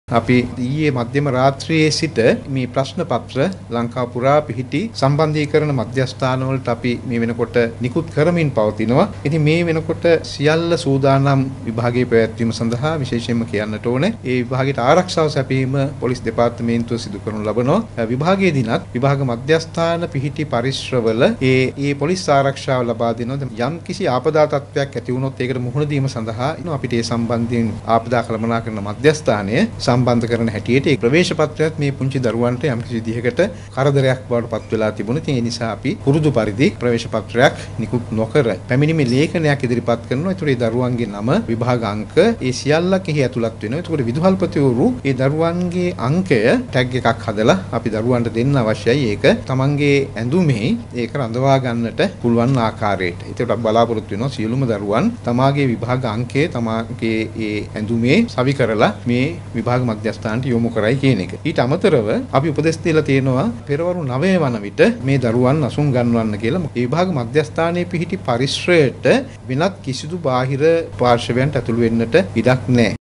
අපි ඊයේ මධ්‍යම රාත්‍රියේ සිට මේ ප්‍රශ්න පත්‍ර ලංකාව පුරා පිහිටි සම්බන්ධීකරණ මධ්‍යස්ථානවලට අපි මේ වෙනකොට නිකුත් කරමින් පවතිනවා. ඉතින් මේ වෙනකොට සියල්ල සූදානම් විභාගයේ පැවැත්වීම සඳහා විශේෂයෙන්ම කියන්නට ඕනේ ඒ විභාගයට ආරක්ෂාව සැපයීම පොලිස් දෙපාර්තමේන්තුව සිදු කරනු ලබනවා. විභාගයේ දිනත් විභාග මධ්‍යස්ථාන පිහිටි පරිශ්‍රවල ඒ පොලිස් ආරක්ෂාව ලබා දෙනවා. යම් කිසි ආපදා තත්ත්වයක් ඇති වුණොත් ඒකට මුහුණ දීම සඳහා අපිට ඒ සම්බන්ධයෙන් ආපදා කළමනාකරණ මධ්‍යස්ථානය සම්බන්ධ කරන හැටියට ඒ ප්‍රවේශ පත්‍රයත් මේ පුංචි දරුවන්ට යම් කිසි විදිහකට කරදරයක් බවට පත් වෙලා තිබුණා. ඉතින් ඒ නිසා අපි පුරුදු පරිදි ප්‍රවේශ පත්‍රයක් නිකුත් නොකර පැමිණීමේ ලේඛනයක් ඉදිරිපත් කරනවා. ඒතර ඒ දරුවන්ගේ නම විභාග අංක ඒ සියල්ලක් එහි ඇතුළත් වෙනවා. ඒතකොට විදුහල්පතිවරු ඒ දරුවන්ගේ අංකය ටැග් එකක් හදලා අපි දරුවන්ට දෙන්න අවශ්‍යයි. ඒක තමන්ගේ ඇඳුමේ ඒක රඳවා ගන්නට පුළුවන් ආකාරයට. ඒකට බලාපොරොත්තු වෙනවා සියලුම දරුවන් තමාගේ විභාග අංකය තමාගේ ඒ ඇඳුමේ සවි කරලා මේ විභාග මධ්‍යස්ථානට යොමු කරයි කියන එක. ඊට අමතරව අපි උපදෙස් දීලා තියෙනවා පෙරවරු 9 වන විට මේ දරුවන් අසුන් ගන්නවන්න කියලා. මේ විභාග මධ්‍යස්ථානයේ පිහිටි පරිශ්‍රයට වෙනත් කිසිදු බාහිර පාර්ශවයන්ට ඇතුළු වෙන්නට ඉඩක් නැහැ.